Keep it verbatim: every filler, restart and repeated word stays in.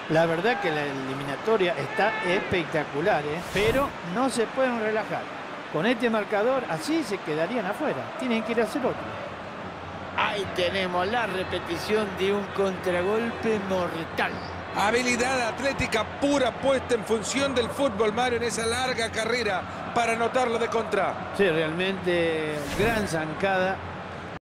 La verdad que la eliminatoria está espectacular, ¿eh? Pero no se pueden relajar. Con este marcador, así se quedarían afuera. Tienen que ir a hacer otro. Ahí tenemos la repetición de un contragolpe mortal. Habilidad atlética pura puesta en función del fútbol, Mario, en esa larga carrera para anotarlo de contra. Sí, realmente gran zancada